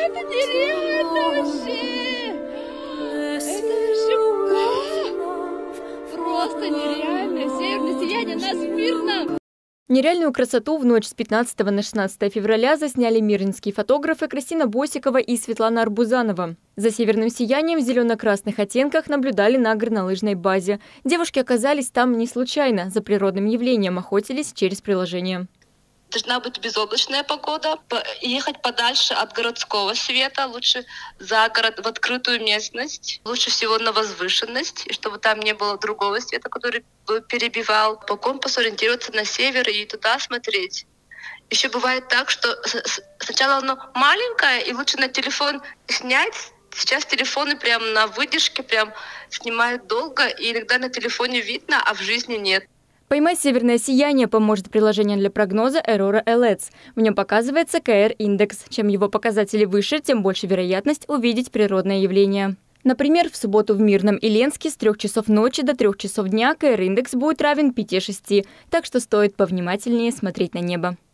Это нереально вообще! Это вообще просто нереально! Северное сияние нас мирно! Нереальную красоту в ночь с 15 на 16 февраля засняли мирнинские фотографы Кристина Босикова и Светлана Арбузанова. За северным сиянием в зелено-красных оттенках наблюдали на горнолыжной базе. Девушки оказались там не случайно, за природным явлением охотились через приложение. Должна быть безоблачная погода, ехать подальше от городского света, лучше за город, в открытую местность, лучше всего на возвышенность, и чтобы там не было другого света, который бы перебивал. По компасу ориентироваться на север и туда смотреть. Еще бывает так, что сначала оно маленькое, и лучше на телефон снять. Сейчас телефоны прям на выдержке прям снимают долго, и иногда на телефоне видно, а в жизни нет. Поймать северное сияние поможет приложение для прогноза Aurora Alerts. В нем показывается КР-индекс. Чем его показатели выше, тем больше вероятность увидеть природное явление. Например, в субботу в Мирном и Ленске с 3 часов ночи до 3 часов дня КР-индекс будет равен 5-6, так что стоит повнимательнее смотреть на небо.